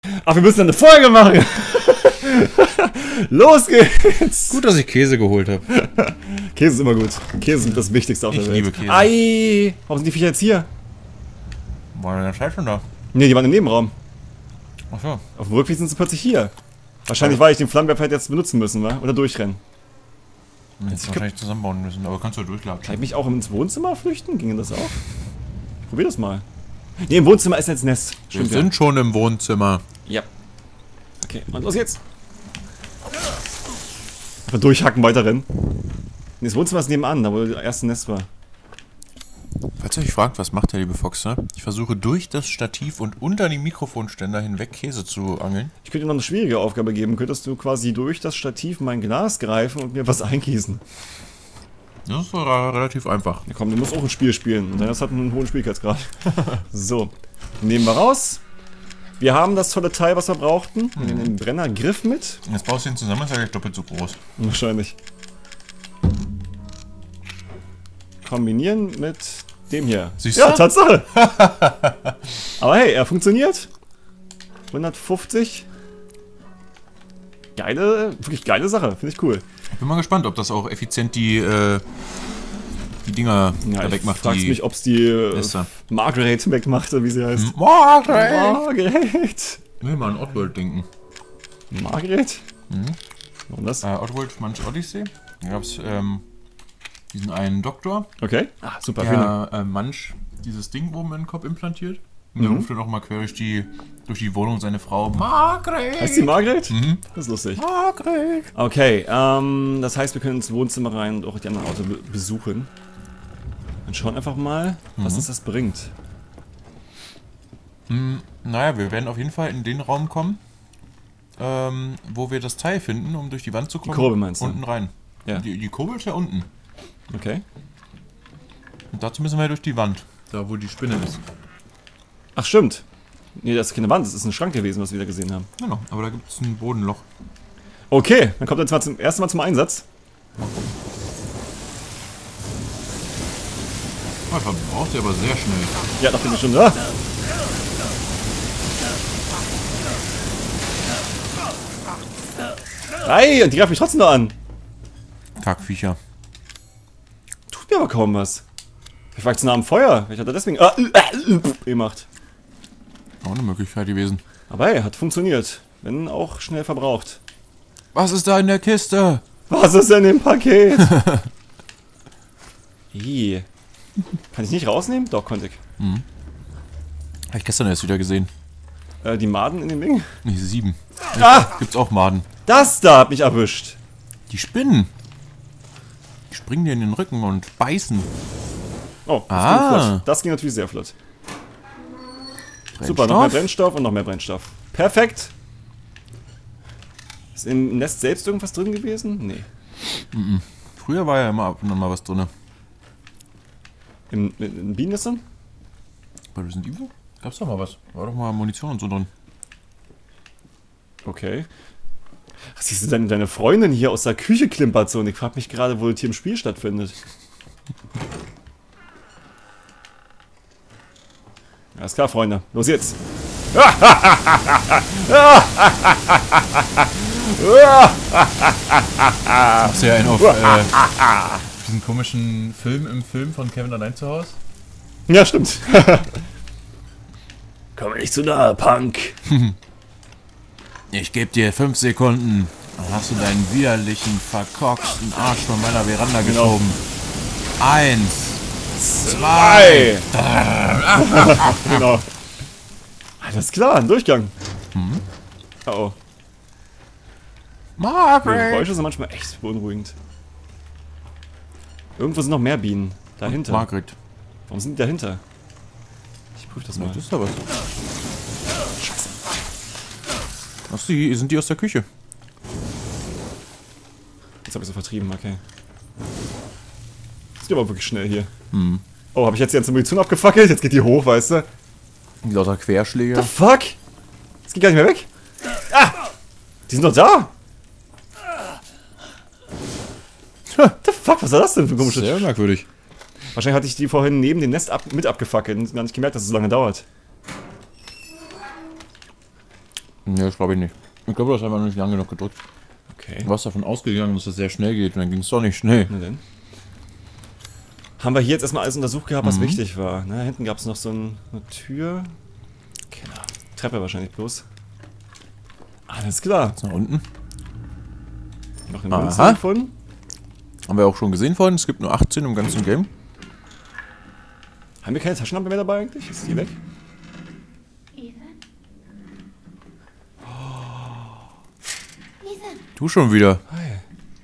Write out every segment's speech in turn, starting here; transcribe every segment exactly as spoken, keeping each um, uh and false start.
Ach, wir müssen eine Folge machen. Los geht's. Gut, dass ich Käse geholt habe. Käse ist immer gut. Käse ist das Wichtigste auf Ich der Welt. liebe Käse. Ei, warum sind die Viecher jetzt hier? War in der Zeit schon da? Ne, die waren im Nebenraum. Achso. Auf dem Rückweg sind sie plötzlich hier. Wahrscheinlich, weil ich den Flammenwerfer hätte jetzt benutzen müssen, wa? Oder durchrennen. Jetzt wahrscheinlich zusammenbauen müssen, aber kannst du Kann ich durchlatschen. mich auch ins Wohnzimmer flüchten? Ginge das auch? Probier das mal. Ne, im Wohnzimmer ist jetzt Nest. Wir Stimmt, sind schon im Wohnzimmer. ja. Okay, und los jetzt. Einfach durchhacken, weiter rennen. Nee, das Wohnzimmer ist nebenan, da wo das erste Nest war. Falls ihr euch fragt, was macht der liebe Foxer? Ich versuche durch das Stativ und unter die Mikrofonständer hinweg Käse zu angeln. Ich könnte dir noch eine schwierige Aufgabe geben. Könntest du quasi durch das Stativ mein Glas greifen und mir was eingießen? Das ist doch relativ einfach. Ja komm, du musst auch ein Spiel spielen. Und das hat einen hohen Schwierigkeitsgrad. So, nehmen wir raus. Wir haben das tolle Teil, was wir brauchten. Wir nehmen den Brennergriff mit. Jetzt baust du ihn zusammen, ist er gleich doppelt so groß. Wahrscheinlich. Kombinieren mit dem hier. Siehst Ja, du? Tatsache. Aber hey, er funktioniert. hundertfünfzig. Geile, wirklich geile Sache. Finde ich cool. Ich bin mal gespannt, ob das auch effizient die, äh, die Dinger Ja, da ich wegmacht. fragst Die mich, ob es die äh, Nester. Margaret wegmacht, oder wie sie heißt. Margaret! Margaret. Ich will mal an Oddworld denken. Margaret? Mhm. Warum das? Äh, Oddworld Munch Odyssey. Da gab es ähm, diesen einen Doktor, Okay. Ah, super, vielen Dank. der äh, Munch dieses Ding oben in den Kopf implantiert. Und der Mhm. ruft dann auch mal quer durch die, durch die Wohnung seine Frau. Margaret! Heißt die Margaret? Mhm. Das ist lustig. Margaret! Okay, ähm, das heißt, wir können ins Wohnzimmer rein und auch die anderen Orte be besuchen. Dann schauen einfach mal, was Mhm. uns das bringt. Hm, naja, wir werden auf jeden Fall in den Raum kommen, ähm, wo wir das Teil finden, um durch die Wand zu kommen. Kurbel meinst du? Unten rein. Ja. Die, die Kurbel ist ja unten. Okay. Und dazu müssen wir durch die Wand. Da, wo die Spinne ist. Ach, stimmt. Nee, das ist keine Wand, das ist ein Schrank gewesen, was wir da gesehen haben. Genau, aber da gibt es ein Bodenloch. Okay, dann kommt er zwar zum ersten Mal zum Einsatz. Oh, verbraucht er aber sehr schnell. Ja, nachdem wir schon da. Ei, und die greift mich trotzdem noch an. Kackviecher. Tut mir aber kaum was. Ich war zu nah am Feuer. Ich hatte deswegen ah, äh, äh, gemacht. Auch eine Möglichkeit gewesen. Aber hey, hat funktioniert. Wenn auch schnell verbraucht. Was ist da in der Kiste? Was ist denn im Paket? Ih. Kann ich nicht rausnehmen? Doch, konnte ich. Mhm. Habe ich gestern erst wieder gesehen. Äh, die Maden in dem Ding? Nee, sieben. Ah! Gibt's auch Maden. Das da hat mich erwischt. Die Spinnen. Die springen dir in den Rücken und beißen. Oh, das Ah. ging flott. Das ging natürlich sehr flott. Super, noch mehr Brennstoff und noch mehr Brennstoff. Perfekt. Ist im Nest selbst irgendwas drin gewesen? Nee. Mhm. Früher war ja immer ab und an mal was drin. Im, in, in Bienennestern? Bei Resident Evil? Gab's doch mal was. War doch mal Munition und so drin. Okay. Ach, siehst du deine, deine Freundin hier aus der Küche klimpert so und ich frage mich gerade, wo das hier im Spiel stattfindet. Alles klar, Freunde. Los jetzt. Hast du ja einen auf äh, diesen komischen Film im Film von Kevin allein zu Hause? Ja, stimmt. Komm mir nicht zu nahe, Punk. Ich gebe dir fünf Sekunden. Dann hast du deinen widerlichen, verkorksten Arsch von meiner Veranda Genau. geschoben. Eins. Zwei. Genau. Alles klar, ein Durchgang. Mhm. Oh oh. Die Margaret! Geräusche sind manchmal echt beunruhigend. Irgendwo sind noch mehr Bienen. Dahinter. Margaret. Warum sind die dahinter? Ich prüfe das mal. Das ist da was. Scheiße. Ach, die sind die aus der Küche. Jetzt habe ich so vertrieben, okay. Das geht aber wirklich schnell hier. Hm. Oh, habe ich jetzt die ganze Munition abgefackelt? Jetzt geht die hoch, weißt du? Die lauter Querschläge. What the fuck? Das geht gar nicht mehr weg. Ah! Die sind doch da! What the fuck, was war das denn für ein komisches... Sehr merkwürdig. Wahrscheinlich hatte ich die vorhin neben dem Nest ab mit abgefackelt und gar nicht gemerkt, dass es so lange dauert. Nee, das glaube ich nicht. Ich glaube, du hast einfach noch nicht lange genug gedrückt. Okay. Du warst davon ausgegangen, dass das sehr schnell geht und dann ging es doch nicht schnell. Na denn. Haben wir hier jetzt erstmal alles untersucht gehabt, was Mhm. wichtig war. Na, hinten gab es noch so ein, eine Tür. Genau. Treppe wahrscheinlich bloß. Alles klar. Jetzt nach unten. Noch eine Aha. Münze gefunden. Haben wir auch schon gesehen vorhin. Es gibt nur achtzehn im ganzen Game. Haben wir keine Taschenlampe mehr dabei eigentlich? Ist die weg? Ethan? Ethan? Du schon wieder. Hi.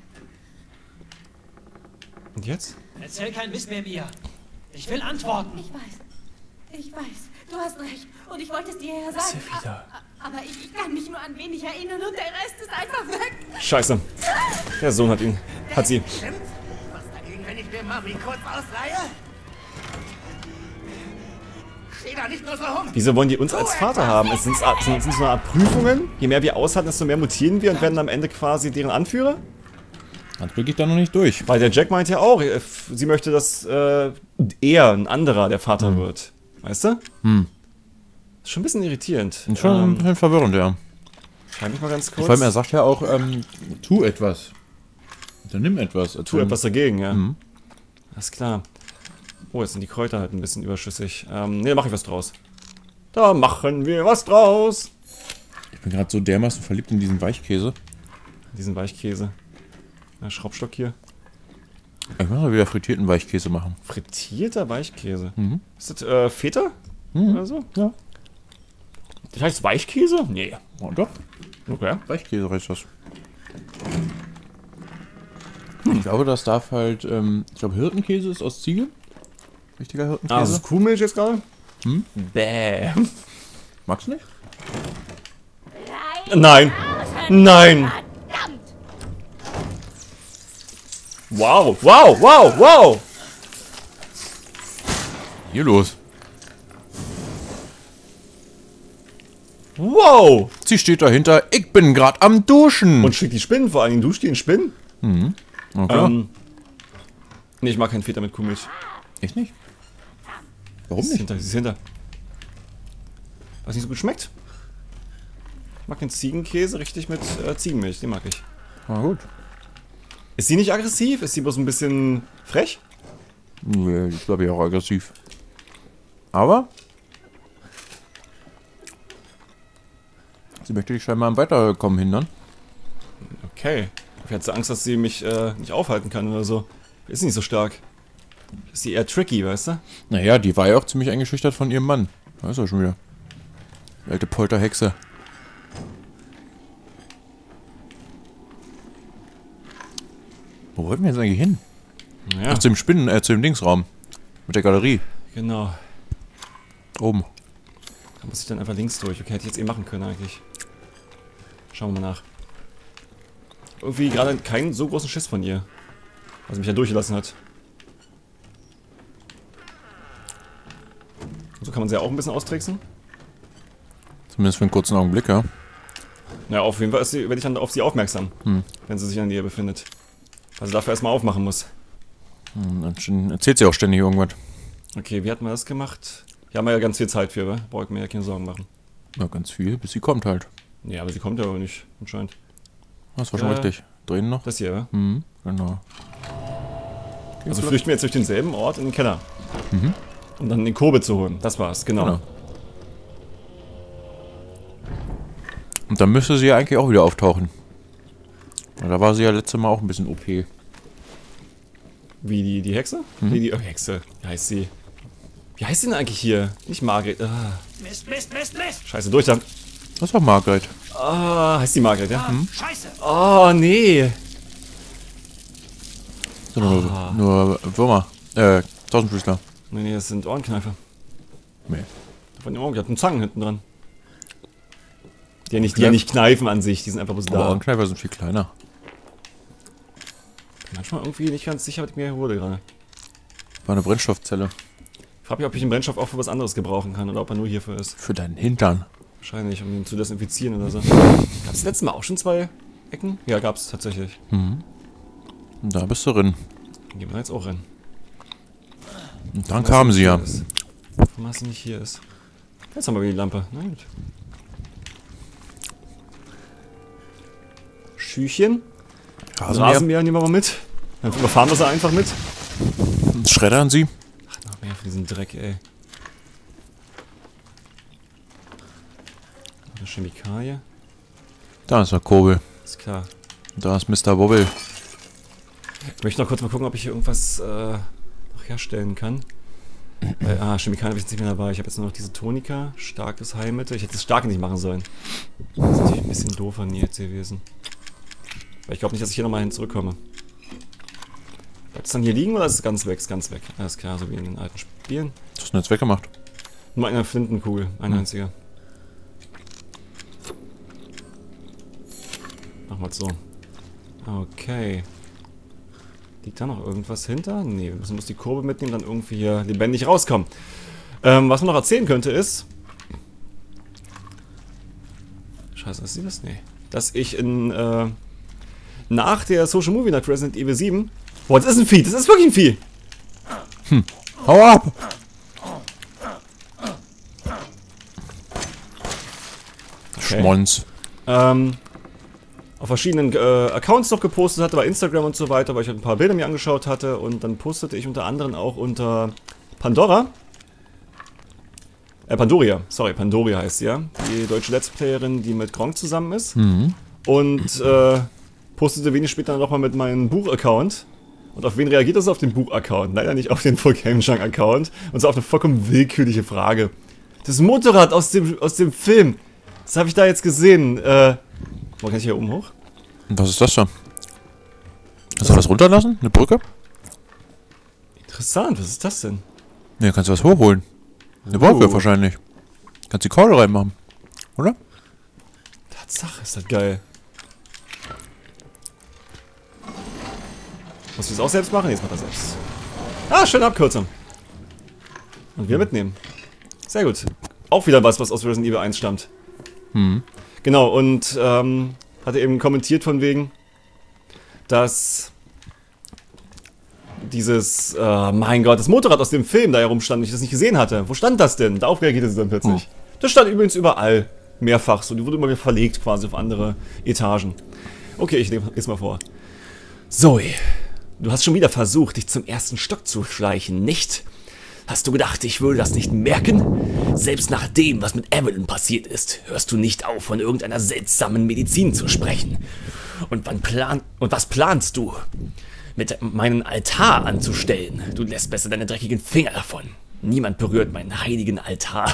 Und jetzt? Erzähl kein Mist mehr, Mia. Ich will antworten. Ich weiß. Ich weiß. Du hast recht. Und ich wollte es dir ja Was sagen. hier wieder? A- Aber ich, ich kann mich nur an wenig erinnern und der Rest ist einfach weg. Scheiße. Der Sohn hat ihn. Hat sie. Stimmt. Was dagegen, wenn ich mir Mami kurz ausleihe? Steh da nicht nur so rum. Wieso wollen die uns als Vater haben? Es sind, sind, sind so eine Art Prüfungen. Je mehr wir aushalten, desto mehr mutieren wir und werden am Ende quasi deren Anführer. Dann blicke ich da noch nicht durch. Weil der Jack meint ja auch, äh, sie möchte, dass äh, er, ein anderer, der Vater wird. Weißt du? Hm. Ist schon ein bisschen irritierend. Ist schon ein Ähm, bisschen verwirrend, ja. schreib mich mal ganz kurz. Vor allem, er sagt ja auch, ähm, tu etwas. Dann nimm etwas. Tu etwas dagegen, ja. Mhm. Alles klar. Oh, jetzt sind die Kräuter halt ein bisschen überschüssig. Ähm, ne, da mache ich was draus. Da machen wir was draus. Ich bin gerade so dermaßen verliebt in diesen Weichkäse. Diesen Weichkäse. Der Schraubstock hier. Ich muss mal wieder frittierten Weichkäse machen. Frittierter Weichkäse. Mhm. Ist das äh, Feta? Mhm. Oder so? Ja. Das heißt Weichkäse? Nee. Oh, doch. Okay. Weichkäse heißt das. Ich glaube, das darf halt, ähm, ich glaube, Hirtenkäse ist aus Ziege. Richtiger Ah, Hirtenkäse. das ist Kuhmilch jetzt gerade? Hm? Bäh. Magst du nicht? Nein. Nein. Verdammt! Wow, wow, wow, wow. Hier los. Wow. Sie steht dahinter, ich bin gerade am Duschen. Und schickt die Spinnen, vor allen Dingen duscht die in Spinnen. okay. Ähm, nee, ich mag keinen Feta mit Kuhmilch. Echt nicht? Warum Sie ist nicht? hinter, sie ist hinter. Was nicht so gut schmeckt. Ich mag den Ziegenkäse richtig mit äh, Ziegenmilch, den mag ich. Na gut. Ist sie nicht aggressiv? Ist sie bloß ein bisschen frech? Nee, ich glaube ich auch aggressiv. Aber sie möchte dich scheinbar am Weiterkommen hindern. Okay. Ich hatte Angst, dass sie mich äh, nicht aufhalten kann oder so. Ist sie nicht so stark. Ist sie eher tricky, weißt du? Naja, die war ja auch ziemlich eingeschüchtert von ihrem Mann. Da ist er schon wieder. Die alte Polterhexe. Wo wollten wir jetzt eigentlich hin? Ja, Ach, zu dem Spinnen, äh, zu dem Dingsraum. Mit der Galerie. genau. Oben. Da muss ich dann einfach links durch. Okay, hätte ich jetzt eh machen können eigentlich. Schauen wir mal nach. Irgendwie gerade keinen so großen Schiss von ihr. Was mich ja durchgelassen hat. So kann man sie ja auch ein bisschen austricksen. Zumindest für einen kurzen Augenblick, ja. Ja, auf jeden Fall ist sie, werde ich dann auf sie aufmerksam, Hm. wenn sie sich in der Nähe befindet. Also dafür erstmal aufmachen muss. Hm, dann schon- erzählt sie auch ständig irgendwas. Okay, wie hat man das gemacht? Hier haben wir ja ganz viel Zeit für, wa? Brauche ich mir ja keine Sorgen machen. Ja, ganz viel, bis sie kommt halt. Ja, aber sie kommt ja aber nicht, anscheinend. Das war schon Ja. richtig. Drehen noch. Das hier, wa? Mhm, genau. Also flüchten wir jetzt durch denselben Ort in den Keller. Mhm. Um dann den Kurbel zu holen. Das war's, genau. Genau. Und dann müsste sie ja eigentlich auch wieder auftauchen. Weil da war sie ja letztes Mal auch ein bisschen O P. Wie die, die Hexe? Mhm. Nee, die oh, Hexe. Wie heißt sie? Wie heißt sie denn eigentlich hier? Nicht Margret. Ah, Mist, Mist, Mist, Mist. scheiße, durch dann. Das war Margret. Ah, heißt die Margret, ja? Ah, Scheiße. Oh, nee. Das sind nur, Ah. nur Würmer. Äh, Tausendfüßler. Nee, nee, das sind Ohrenkneifer. Nee. Von den Ohren, die hat einen Zangen hinten dran. Die ja nicht, die ja nicht kneifen an sich, die sind einfach bloß Aber da. Ohrenkneifer sind viel kleiner. Manchmal irgendwie nicht ganz sicher, was ich mir hole gerade. War eine Brennstoffzelle. Ich frage mich, ob ich den Brennstoff auch für was anderes gebrauchen kann oder ob er nur hierfür ist. Für deinen Hintern. Wahrscheinlich, um ihn zu desinfizieren oder so. Gab es letztes Mal auch schon zwei Ecken? Ja, gab es tatsächlich. Mhm. Und da bist du drin. Dann gehen wir jetzt auch rein. Und dann kamen sie ja. Warum hast du nicht hier ist? Jetzt haben wir wieder die Lampe. Na gut. Schüchchen. Rasenmäher. Rasenmäher nehmen wir mal mit. Dann überfahren wir sie einfach mit. Schreddern sie. Ach, noch mehr von diesem Dreck, ey. Eine Chemikalie. Da ist der Kurbel. Ist klar. Da ist Mister Bobbel. Ich möchte noch kurz mal gucken, ob ich hier irgendwas äh, noch herstellen kann. Weil, ah, Chemikalien habe ich jetzt nicht mehr dabei. Ich habe jetzt nur noch diese Tonika, starkes Heilmittel. Ich hätte das Starke nicht machen sollen. Das ist natürlich ein bisschen doof von mir jetzt gewesen. Weil ich glaube nicht, dass ich hier nochmal hin zurückkomme. Bleibt es dann hier liegen oder ist es ganz weg? Ist ganz weg. Alles klar, so wie in den alten Spielen. Was hast du denn jetzt weggemacht? Nur eine Flintenkugel, eine Hm. einzige. Machen wir es so. Okay. Liegt da noch irgendwas hinter? Nee, wir müssen bloß die Kurve mitnehmen, dann irgendwie hier lebendig rauskommen. Ähm, was man noch erzählen könnte ist... Scheiße, ist sie das? Nee. Dass ich in, äh... nach der Social Movie nach Resident Evil sieben... Boah, das ist ein Vieh, das ist wirklich ein Vieh! Hm. Hau ab! Okay. Schmonz. Ähm... auf verschiedenen äh, Accounts noch gepostet hatte, bei Instagram und so weiter, weil ich halt ein paar Bilder mir angeschaut hatte und dann postete ich unter anderem auch unter Pandora. Äh, Pandoria, sorry, Pandoria heißt sie ja. Die deutsche Let's Playerin, die mit Gronk zusammen ist. Mhm. Und äh, postete wenig später nochmal mit meinem Buch-Account. Und auf wen reagiert das auf den Buch-Account? Leider nicht auf den Full Game Junk-Account. Und zwar auf eine vollkommen willkürliche Frage. Das Motorrad aus dem, aus dem Film, das habe ich da jetzt gesehen. Äh, Wo kann ich hier oben hoch? Und was ist das da? Kannst du das runterlassen? Eine Brücke? Interessant, was ist das denn? Ne, kannst du was hochholen. Eine Oh. Brücke wahrscheinlich. Kannst die Kohle reinmachen. Oder? Tatsache, ist das geil. Musst du das auch selbst machen? Jetzt macht er selbst. Ah, schöne Abkürzung. Und wir mitnehmen. Sehr gut. Auch wieder was, was aus Resident Evil eins stammt. Hm. Genau, und ähm, hatte eben kommentiert von wegen, dass dieses, äh, mein Gott, das Motorrad aus dem Film da herumstand und ich das nicht gesehen hatte. Wo stand das denn? Darauf reagierte sie dann plötzlich. Hm. Das stand übrigens überall. Mehrfach. So, die wurde immer wieder verlegt quasi auf andere Etagen. Okay, ich lese mal vor. Zoe, du hast schon wieder versucht, dich zum ersten Stock zu schleichen, nicht? Hast du gedacht, ich würde das nicht merken? Selbst nach dem, was mit Evelyn passiert ist, hörst du nicht auf, von irgendeiner seltsamen Medizin zu sprechen. Und, wann plan und was planst du? Mit meinen Altar anzustellen? Du lässt besser deine dreckigen Finger davon. Niemand berührt meinen heiligen Altar.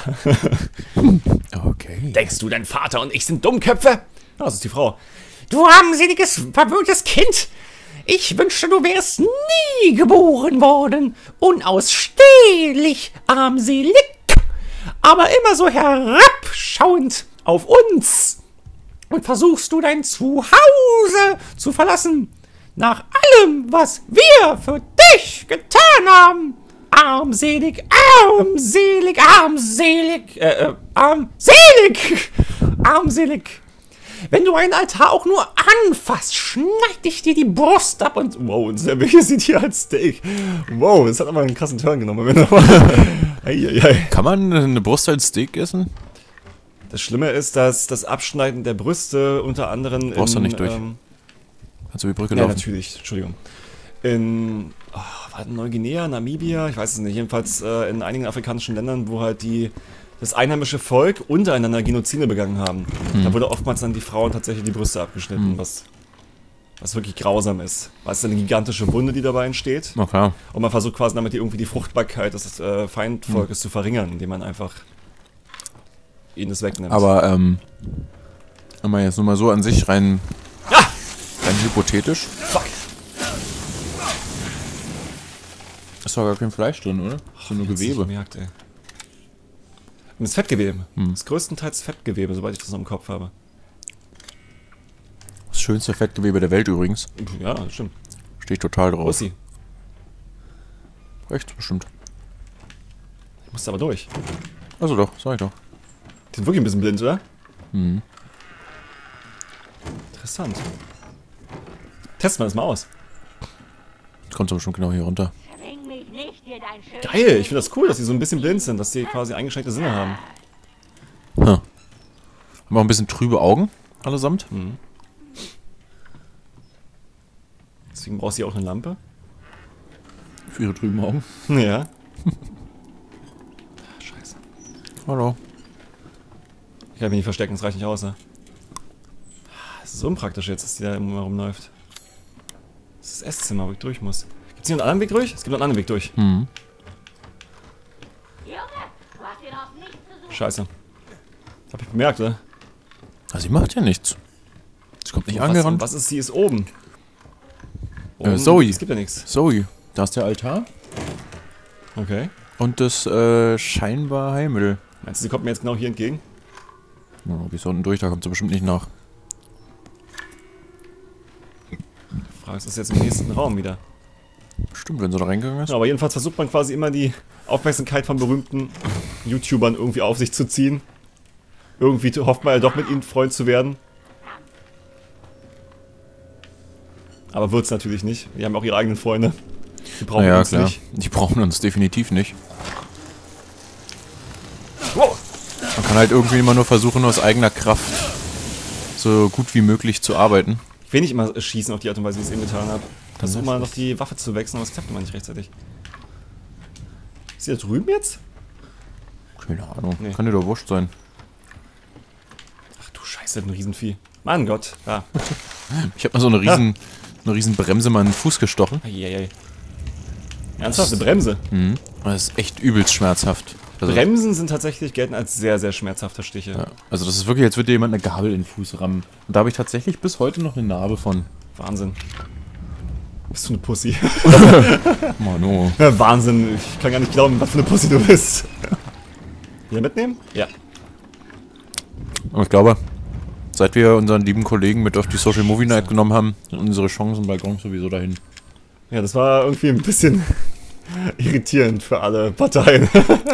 Okay. Denkst du, dein Vater und ich sind Dummköpfe? Ah, das ist die Frau. Du armseliges, verwöhntes Kind! Ich wünschte, du wärst nie geboren worden. Unausstehlich, armselig. Aber immer so herabschauend auf uns. Und versuchst du dein Zuhause zu verlassen. Nach allem, was wir für dich getan haben. Armselig, armselig, armselig, äh, äh, armselig, armselig. Wenn du einen Altar auch nur anfasst, schneide ich dir die Brust ab und... Wow, und der Weg sieht hier als Steak. Wow, das hat aber einen krassen Turn genommen. Eieiei. Kann man eine Brust als Steak essen? Das Schlimme ist, dass das Abschneiden der Brüste unter anderem Brauchst in... du nicht durch. Ähm, Kannst du die Brücke ja, laufen? natürlich. Entschuldigung. In... Oh, war das Neuguinea, Namibia? Ich weiß es nicht. Jedenfalls äh, in einigen afrikanischen Ländern, wo halt die... das einheimische Volk untereinander Genozide begangen haben. Hm. Da wurde oftmals dann die Frauen tatsächlich die Brüste abgeschnitten, Hm. was, was wirklich grausam ist. Weil es ist eine gigantische Wunde, die dabei entsteht. Na klar. Und man versucht quasi damit irgendwie die Fruchtbarkeit des äh, Feindvolkes hm. zu verringern, indem man einfach ihnen das wegnimmt. Aber, ähm, wenn man jetzt nur mal so an sich rein, ah! rein hypothetisch. Fuck! Ist doch gar kein Fleisch drin, oder? Ist nur Gewebe. Gemerkt, ey. Und das Fettgewebe. Hm. Das ist größtenteils Fettgewebe, soweit ich das noch im Kopf habe. Das schönste Fettgewebe der Welt übrigens. Ja, das stimmt. Steht total Wo drauf. ist sie? Echt, bestimmt. Ich musste aber durch. Also doch, sag ich doch. Die sind wirklich ein bisschen blind, oder? Mhm. Interessant. Testen wir das mal aus. Kommt aber schon genau hier runter. Geil, ich finde das cool, dass die so ein bisschen blind sind, dass die quasi eingeschränkte Sinne haben. Hm. Haben auch ein bisschen trübe Augen, allesamt. Mhm. Deswegen brauchst du hier auch eine Lampe. Für ihre trüben Augen. Ja. Scheiße. Hallo. Ich kann mich nicht verstecken, das reicht nicht aus, ne? Das ist unpraktisch jetzt, dass die da immer rumläuft. Das ist das Esszimmer, wo ich durch muss. Gibt es hier einen anderen Weg durch? Es gibt noch einen anderen Weg durch. Hm. Junge, du hast hier doch nichts zu suchen. Scheiße. Das hab ich bemerkt, oder? Ah, sie macht ja nichts. Sie kommt nicht was, angerannt. was ist, sie ist oben? Äh, Oben, Zoe. Es gibt ja nichts. Zoe. Da ist der Altar. Okay. Und das äh, scheinbar Heilmittel. Meinst du, sie kommt mir jetzt genau hier entgegen? Ja, bis unten durch, da kommt sie bestimmt nicht nach. Die Frage ist, ist jetzt im nächsten Raum wieder. Stimmt, wenn sie da reingegangen ist. Ja, aber jedenfalls versucht man quasi immer die Aufmerksamkeit von berühmten YouTubern irgendwie auf sich zu ziehen. Irgendwie hofft man ja doch mit ihnen Freund zu werden. Aber wird's natürlich nicht. Die haben auch ihre eigenen Freunde. Die brauchen naja, uns klar. nicht. Die brauchen uns definitiv nicht. Wow. Man kann halt irgendwie immer nur versuchen, aus eigener Kraft so gut wie möglich zu arbeiten. Ich will nicht immer schießen auf die Art und Weise, wie ich es eben getan habe. Versuch mal noch die Waffe zu wechseln, aber es klappt immer nicht rechtzeitig. Ist sie da drüben jetzt? Keine Ahnung. Nee. Kann dir doch wurscht sein. Ach du Scheiße, ein Riesenvieh. Mein Gott. Ja. Ich hab mal so eine riesen, eine riesen Bremse mal in den Fuß gestochen. Eieiei. Ernsthaft, eine Bremse? Mhm. Das ist echt übelst schmerzhaft. Also, Bremsen sind tatsächlich, gelten als sehr, sehr schmerzhafte Stiche. ja, also das ist wirklich, als würde dir jemand eine Gabel in den Fuß rammen. Und da habe ich tatsächlich bis heute noch eine Narbe von. Wahnsinn. Bist du eine Pussy? Mano. Ja, Wahnsinn, ich kann gar nicht glauben, was für eine Pussy du bist. Wieder mitnehmen? Ja. Und ich glaube, seit wir unseren lieben Kollegen mit auf die Social Movie Night genommen haben, sind unsere Chancen bei Gong sowieso dahin. Ja, das war irgendwie ein bisschen irritierend für alle Parteien.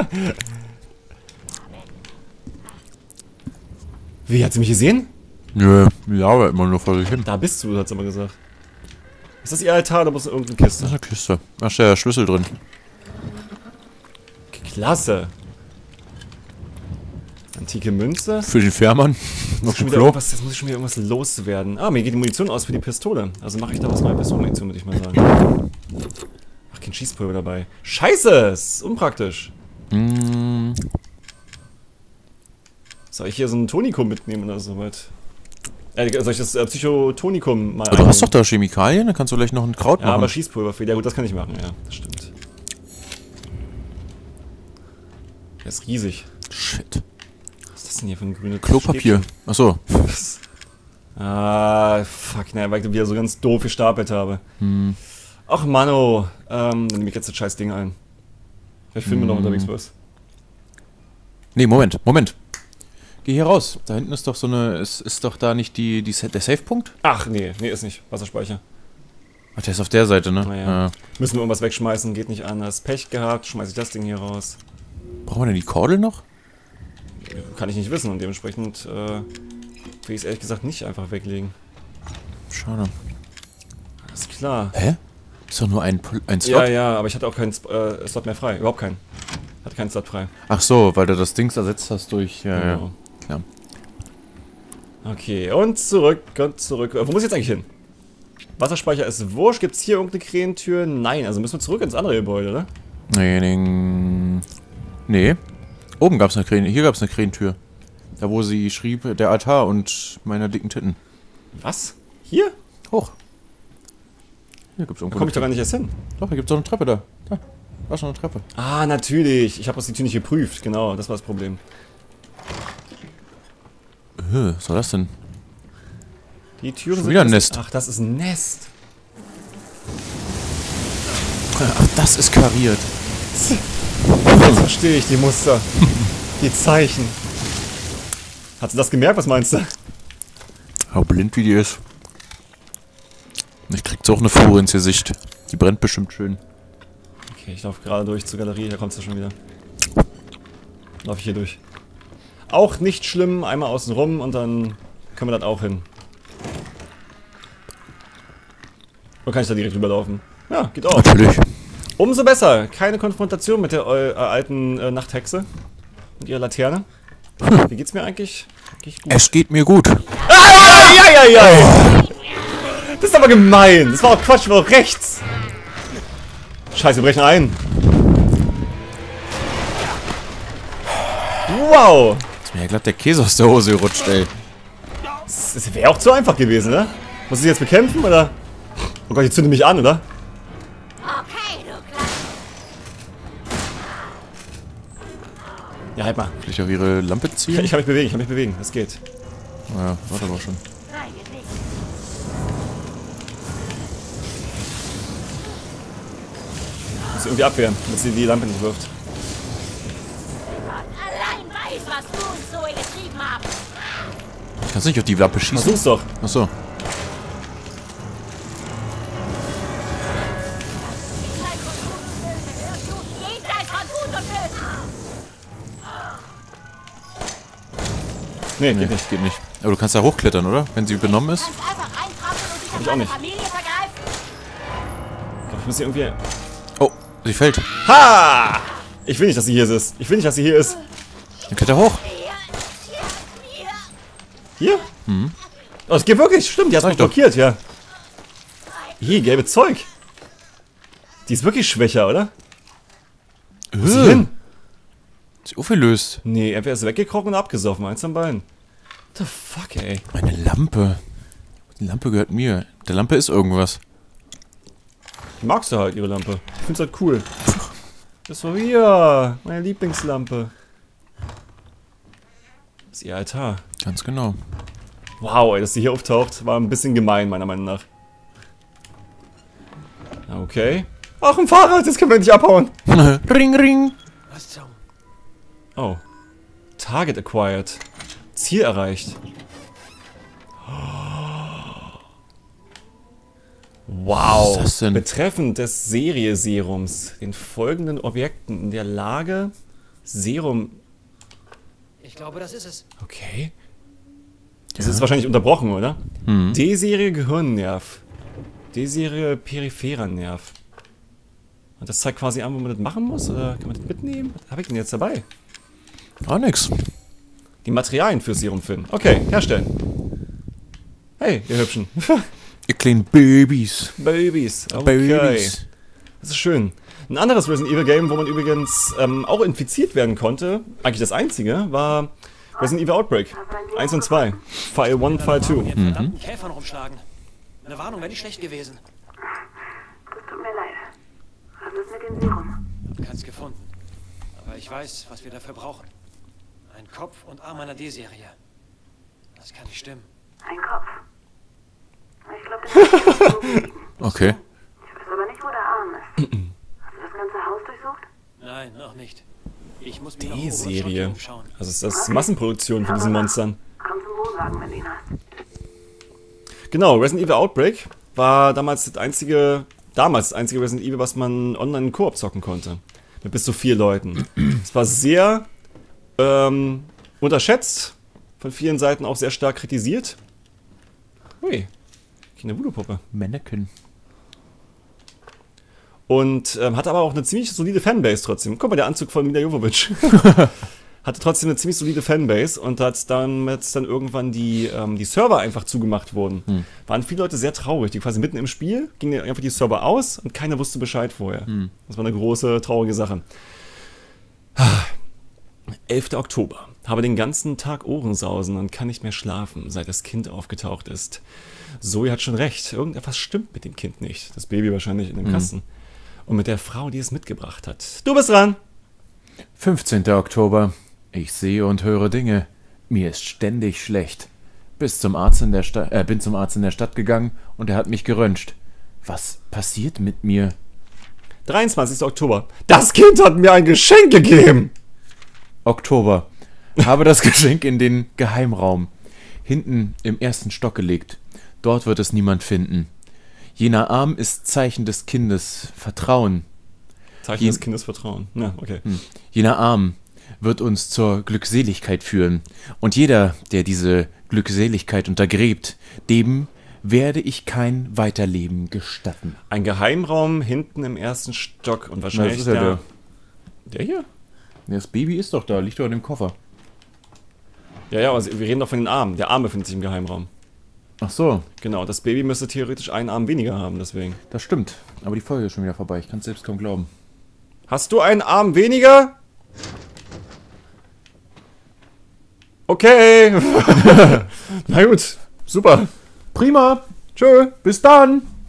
Wie, hat sie mich gesehen? Nö, ja, aber immer nur vor sich hin. Da bist du, hat sie aber gesagt. Ist das ihr Altar oder muss irgendeine Kiste? Das ist eine Kiste. Da ist der Schlüssel drin. Klasse. Antike Münze. Für den Fährmann. Jetzt Noch muss, schon ein wieder Klo. irgendwas, jetzt muss ich schon wieder irgendwas loswerden. Ah, mir geht die Munition aus für die Pistole. Also mache ich da was neue Pistolenmunition, würde ich mal sagen. Ach, kein Schießpulver dabei. Scheiße, ist unpraktisch. Mm, Soll ich hier so ein Tonikum mitnehmen oder so weit? Äh, soll ich das äh, Psychotonikum mal aber du hast doch da Chemikalien, dann kannst du gleich noch ein Kraut Ja, machen. aber Schießpulver für. Ja gut, das kann ich machen, ja, das stimmt. Der ist riesig. Shit. Was ist das denn hier für ein grünes Klopapier. Achso. Stäbchen? Ah, fuck, ne, weil ich wieder so ganz doof gestapelt habe. Hm. Ach Mano, ähm, dann nehme ich jetzt das scheiß Ding ein. Vielleicht finden wir noch unterwegs was. Nee, Moment, Moment. Geh hier raus. Da hinten ist doch so eine. Ist, ist doch da nicht die, die, der Safe-Punkt? Ach, nee, nee, ist nicht. Wasserspeicher. Ach, der ist auf der Seite, ne? Naja. Ja. Müssen wir irgendwas wegschmeißen, geht nicht anders. Pech gehabt, schmeiß ich das Ding hier raus. Brauchen wir denn die Kordel noch? Kann ich nicht wissen und dementsprechend äh, will ich es ehrlich gesagt nicht einfach weglegen. Schade. Alles klar. Hä? Ist doch nur ein, Pl- ein Slot? Ja, ja, aber ich hatte auch keinen Sp äh, Slot mehr frei. Überhaupt keinen. Hatte keinen Slot frei. Ach so, weil du das Dings ersetzt hast durch. Ja, ja. Genau. Klar. Okay, und zurück, und zurück. Äh, wo muss ich jetzt eigentlich hin? Wasserspeicher ist wurscht. Gibt es hier irgendeine Krähentür? Nein, also müssen wir zurück ins andere Gebäude, oder? Nee, nee. Nee. Oben gab's eine Krähen. Hier gab's eine Krähentür. Da wo sie schrieb, der Altar und meine dicken Titten. Was? Hier? Hoch. Hier gibt's Da irgendwo. komme ich doch eine gar nicht erst hin. Doch, hier gibt's doch eine Treppe da. Da. Da ist schon eine Treppe. Ah, natürlich. Ich habe das die Tür nicht geprüft. Genau, das war das Problem. Äh, was war das denn? Die Türen Schon wieder ein Nest. Ach, das ist ein Nest. Ach, das ist kariert. Jetzt verstehe ich die Muster. Die Zeichen. Hat sie das gemerkt? Was meinst du? Ja, blind wie die ist. Ich krieg's auch eine Fuhre ins Gesicht. Die brennt bestimmt schön. Okay, ich laufe gerade durch zur Galerie. Da kommst du schon wieder. Laufe ich hier durch. Auch nicht schlimm. Einmal außen rum und dann können wir das auch hin. Oder kann ich da direkt rüberlaufen? Ja, geht auch. Natürlich. Umso besser. Keine Konfrontation mit der äh, alten äh, Nachthexe. Und ihrer Laterne. Wie geht's mir eigentlich? Eigentlich gut. Es geht mir gut. Eieiei! Das ist aber gemein. Das war auch Quatsch, war auch rechts. Scheiße, wir brechen ein. Wow. Ist mir ja glatt der Käse aus der Hose gerutscht, ey. Das wäre auch zu einfach gewesen, ne? Muss ich jetzt bekämpfen, oder? Oh Gott, die zündet mich an, oder? Okay, du Kleiner. Ja, halt mal. Will ich auf ihre Lampe Ich, ziehen? ich kann mich bewegen, ich kann mich bewegen. Das geht. Ja, warte aber schon. Nein, geht nicht. Muss sie irgendwie abwehren, damit sie die Lampe nicht wirft. Allein weiß, was du und Zoe getrieben haben. Ich kann nicht auf die Lampe schießen. Versuch's doch. Achso. Jenseits von Gut und Böse. Nee, Nee, geht nicht. geht nicht. Aber du kannst da hochklettern, oder? Wenn sie benommen ist? Kannst einfach reintrampeln und dich ich an auch deine nicht. Familie vergreifen. Ich muss sie irgendwie... Oh, sie fällt. Ha! Ich will nicht, dass sie hier ist. Ich will nicht, dass sie hier ist. Dann kletter hoch. Hier, hier, hier. Hier? Mhm. Oh, das geht wirklich. Stimmt, die hat Sag mich ich doch. blockiert, ja. Hier, gelbe Zeug. Die ist wirklich schwächer, oder? Wo ist sie Äh, hin? Ist aufgelöst. Nee, entweder ist sie weggekrochen und abgesoffen. Eins von beiden. What the fuck, ey? Eine Lampe. Die Lampe gehört mir. Der Lampe ist irgendwas. Ich mag sie halt, ihre Lampe. Ich find's halt cool. Das war hier. Meine Lieblingslampe. Das ist ihr Altar. Ganz genau. Wow, ey, dass sie hier auftaucht, war ein bisschen gemein, meiner Meinung nach. Okay. Ach, ein Fahrrad, das können wir nicht abhauen. Ring, ring. Was zum... Oh. Target acquired. Ziel erreicht. Wow. Was ist das denn? Betreffend des Serie-Serums, den folgenden Objekten in der Lage, Serum... Ich glaube, das ist es. Okay. Das ist wahrscheinlich unterbrochen, oder? Mhm. D-Serie Gehirnnerv. D-Serie peripherer Nerv. Und das zeigt quasi an, wo man das machen muss? Oder kann man das mitnehmen? Was habe ich denn jetzt dabei? Ah, nix. Die Materialien für Serum finden. Okay, herstellen. Hey, ihr Hübschen. Ihr kleinen Babys. Babys. Okay. Babys. Das ist schön. Ein anderes Resident Evil Game, wo man übrigens ähm, auch infiziert werden konnte, eigentlich das einzige, war Resident Evil Outbreak. eins und zwei. File eins, File zwei. Mit verdammten Käfern rumschlagen. Eine Warnung wäre nicht schlecht gewesen. Das tut mir leid. Was ist mit dem Serum? Hab keins gefunden. Aber ich weiß, was wir dafür brauchen. Ein Kopf und Arm einer D-Serie. Das kann nicht stimmen. Ein Kopf. Ich glaube, das ist irgendwo liegen. Okay. Ich weiß aber nicht, wo der Arm ist. Hast du das ganze Haus durchsucht? Nein, noch nicht. Ich muss mir noch oben und D-Serie. Stockwerk umschauen. Also ist das Massenproduktion von diesen Monstern. Komm zum Wohnwagen, wenn du ihn hast. Genau, Resident Evil Outbreak war damals das einzige, damals das einzige Resident Evil, was man online in Koop zocken konnte. Mit bis zu vier Leuten. Es war sehr ähm, unterschätzt, von vielen Seiten auch sehr stark kritisiert. Ui, eine Voodoo-Puppe. Mannequin. Und ähm, hatte aber auch eine ziemlich solide Fanbase trotzdem. Guck mal, der Anzug von Mila Jovovich. Hatte trotzdem eine ziemlich solide Fanbase und als dann, als dann irgendwann die, ähm, die Server einfach zugemacht wurden, hm. waren viele Leute sehr traurig. Die quasi mitten im Spiel gingen einfach die Server aus und keiner wusste Bescheid vorher. Hm. Das war eine große, traurige Sache. elfter Oktober. Habe den ganzen Tag Ohrensausen und kann nicht mehr schlafen, seit das Kind aufgetaucht ist. Zoe hat schon recht. Irgendetwas stimmt mit dem Kind nicht. Das Baby wahrscheinlich in dem Hm. Kasten. Und mit der Frau, die es mitgebracht hat. Du bist dran! fünfzehnter Oktober. Ich sehe und höre Dinge. Mir ist ständig schlecht. Bis zum Arzt in der Stadt, äh, bin zum Arzt in der Stadt gegangen und er hat mich geröntgt. Was passiert mit mir? dreiundzwanzigster Oktober. Das Kind hat mir ein Geschenk gegeben! Oktober. Habe das Geschenk in den Geheimraum hinten im ersten Stock gelegt. Dort wird es niemand finden. Jener Arm ist Zeichen des Kindes Vertrauen. Zeichen des Kindes Vertrauen. Ja, okay. Hm. Jener Arm wird uns zur Glückseligkeit führen. Und jeder, der diese Glückseligkeit untergräbt, dem werde ich kein Weiterleben gestatten. Ein Geheimraum hinten im ersten Stock und Na, wahrscheinlich das ist ja der, der. der hier? Das Baby ist doch da, liegt doch in dem Koffer. Ja, ja, also wir reden doch von den Armen. Der Arm befindet sich im Geheimraum. Ach so, Genau, das Baby müsste theoretisch einen Arm weniger haben, deswegen. das stimmt. Aber die Folge ist schon wieder vorbei. Ich kann es selbst kaum glauben. Hast du einen Arm weniger? Okay. Na gut, super. Prima. Tschö. Bis dann.